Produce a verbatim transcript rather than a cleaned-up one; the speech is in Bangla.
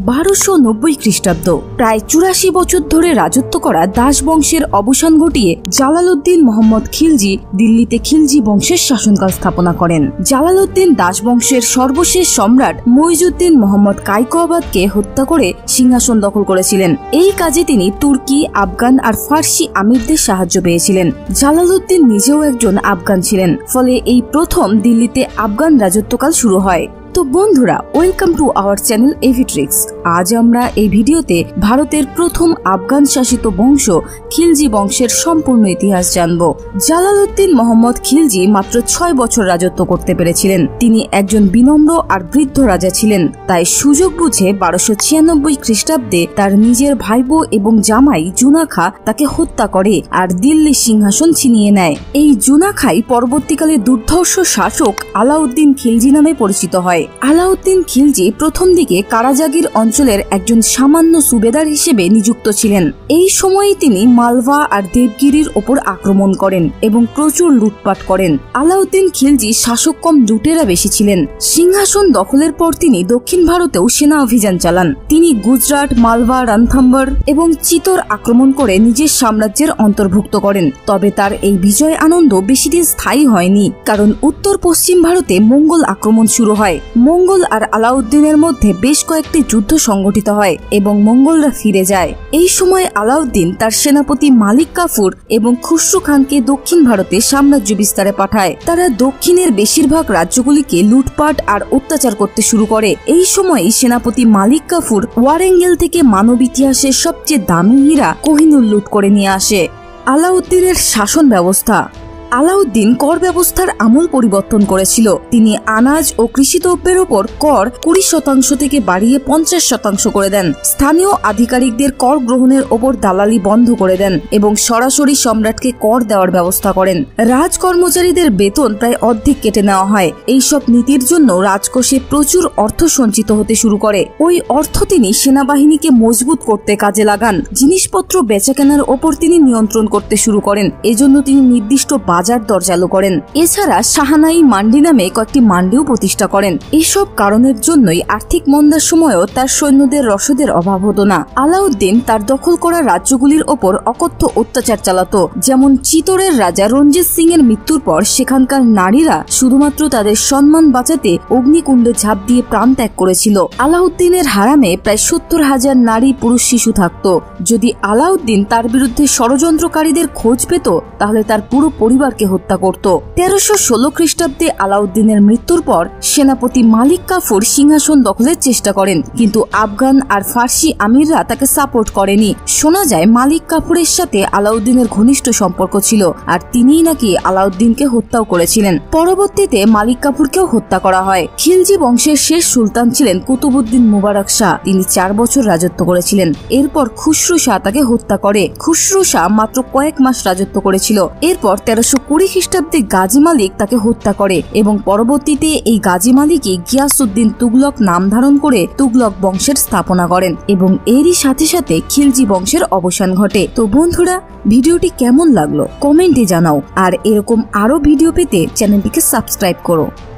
বারোশো নব্বই খ্রিস্টাব্দ। প্রায় চুরাশি বছর ধরে রাজত্ব করা দাস বংশের অবসান ঘটিয়ে জালালউদ্দিন মোহাম্মদ খিলজি দিল্লিতে খিলজি বংশের শাসনকাল স্থাপনা করেন। জালালউদ্দিন দাস বংশের সর্বশেষ সম্রাট মুইজউদ্দিন মোহাম্মদ কায়কোবাদকে হত্যা করে সিংহাসন দখল করেছিলেন। এই কাজে তিনি তুর্কি, আফগান আর ফার্সি আমিরদের সাহায্য পেয়েছিলেন। জালালউদ্দিন নিজেও একজন আফগান ছিলেন, ফলে এই প্রথম দিল্লিতে আফগান রাজত্বকাল শুরু হয়। তো বন্ধুরা, welcome to our channel Evitrix. আজ আমরা এই ভিডিওতে ভারতের প্রথম আফগান শাসিত বংশ খিলজি বংশের সম্পূর্ণ ইতিহাস জানব। জালালউদ্দিন মোহাম্মদ খিলজি মাত্র ছয় বছর রাজত্ব করতে পেরেছিলেন। তিনি একজন বিনম্র আর বৃদ্ধ রাজা ছিলেন, তাই সুযোগ বুঝে বারোশো ছিয়ানব্বই খ্রিস্টাব্দে তার নিজের ভাইবো এবং জামাই জুনা খা তাকে হত্যা করে আর দিল্লির সিংহাসন ছিনিয়ে নেয়। এই জুনা খাই পরবর্তীকালে দুর্ধর্ষ শাসক আলাউদ্দিন খিলজি নামে পরিচিত হয়। আলাউদ্দিন খিলজি প্রথম দিকে কারাজাগির অঞ্চলের একজন সামান্য সুবেদার হিসেবে নিযুক্ত ছিলেন। এই সময়ে তিনি মালওয়া আর দেবগিরির ওপর আক্রমণ করেন এবং প্রচুর লুটপাট করেন। আলাউদ্দিন খিলজি শাসক কম লুটেরা বেশি ছিলেন। সিংহাসন দখলের পর তিনি দক্ষিণ ভারতেও সেনা অভিযান চালান। তিনি গুজরাট, মালওয়া, রণথম্বর এবং চিতোর আক্রমণ করে নিজের সাম্রাজ্যের অন্তর্ভুক্ত করেন। তবে তার এই বিজয় আনন্দ বেশিদিন স্থায়ী হয়নি, কারণ উত্তর পশ্চিম ভারতে মঙ্গল আক্রমণ শুরু হয়। মঙ্গল আর আলাউদ্দিনের মধ্যে বেশ কয়েকটি যুদ্ধ সংঘটিত হয় এবং মঙ্গলরা ফিরে যায়। এই সময় আলাউদ্দিন তার সেনাপতি মালিক কাফুর এবং খুসরু খানকে দক্ষিণ ভারতে সাম্রাজ্য বিস্তারে পাঠায়। তারা দক্ষিণের বেশিরভাগ রাজ্যগুলিকে লুটপাট আর অত্যাচার করতে শুরু করে। এই সময়ই সেনাপতি মালিক কাফুর ওয়ারেঙ্গেল থেকে মানব ইতিহাসের সবচেয়ে দামি হীরা কোহিনুর লুট করে নিয়ে আসে। আলাউদ্দিনের শাসন ব্যবস্থা। আলাউদ্দিন কর ব্যবস্থার আমূল পরিবর্তন করেছিল। তিনি আনাজ ও কৃষিদ্রব্যের ওপর কর কুড়ি শতাংশ থেকে বাড়িয়ে পঞ্চাশ শতাংশ করে দেন। স্থানীয় আধিকারিকদের কর গ্রহণের ওপর দালালি বন্ধ করে দেন এবং সরাসরি সম্রাটকে কর দেওয়ার ব্যবস্থা করেন। রাজ কর্মচারীদের বেতন প্রায় অর্ধেক কেটে নেওয়া হয়। এইসব নীতির জন্য রাজকোষে প্রচুর অর্থ সঞ্চিত হতে শুরু করে। ওই অর্থ তিনি সেনাবাহিনীকে মজবুত করতে কাজে লাগান। জিনিসপত্র বেচাকেনার ওপর তিনি নিয়ন্ত্রণ করতে শুরু করেন। এজন্য তিনি নির্দিষ্ট বাজার দর চালু করেন। এছাড়া শাহানাই মান্ডি নামে কয়েকটি মান্ডিও প্রতিষ্ঠা করেন। এসব কারণের জন্যই আর্থিক মন্দার সময়ও তার সৈন্যদের রসদের অভাব হতো না। আলাউদ্দিন তার দখল করা রাজ্যগুলির ওপর অকথ্য অত্যাচার চালাতো। যেমন চিতোরের রাজা রঞ্জিত সিং এর মৃত্যুর পর সেখানকার নারীরা শুধুমাত্র তাদের সম্মান বাঁচাতে অগ্নিকুণ্ডে ঝাঁপ দিয়ে প্রাণ ত্যাগ করেছিল। আলাউদ্দিনের হারামে প্রায় সত্তর হাজার নারী, পুরুষ, শিশু থাকত। যদি আলাউদ্দিন তার বিরুদ্ধে ষড়যন্ত্রকারীদের খোঁজ পেত, তাহলে তার পুরো পরিবার হত্যা করত। তেরোশো ষোলো খ্রিস্টাব্দে আলাউদ্দিনের মৃত্যুর পর সেনাপতি মালিক কাফুর সিংহাসন দখলের চেষ্টা করেন, কিন্তু আফগান আর ফার্সি আমিররা তাকে সাপোর্ট করেনি। শোনা যায় মালিক কাফুরের সাথে আলাউদ্দিনের ঘনিষ্ঠ সম্পর্ক ছিল আর তিনিই নাকি আলাউদ্দিনকে হত্যাও করেছিলেন। পরবর্তীতে মালিক কাফুরকেও হত্যা করা হয়। খিলজি বংশের শেষ সুলতান ছিলেন কুতুবউদ্দিন মুবারক শাহ। তিনি চার বছর রাজত্ব করেছিলেন। এরপর খুসরু শাহ তাকে হত্যা করে। খুসরু শাহ মাত্র কয়েক মাস রাজত্ব করেছিল। এরপর তেরোশো কুড়ি খ্রিস্টাব্দে গাজী মালিক তাকে হত্যা করে এবং পরবর্তীতে এই গাজী মালিকই গিয়াসউদ্দিন তুগলক নাম ধারণ করে তুগলক বংশের স্থাপনা করেন এবং এরই সাথে সাথে খিলজি বংশের অবসান ঘটে। তো বন্ধুরা, ভিডিওটি কেমন লাগলো কমেন্টে জানাও, আর এরকম আরো ভিডিও পেতে চ্যানেলটিকে সাবস্ক্রাইব করো।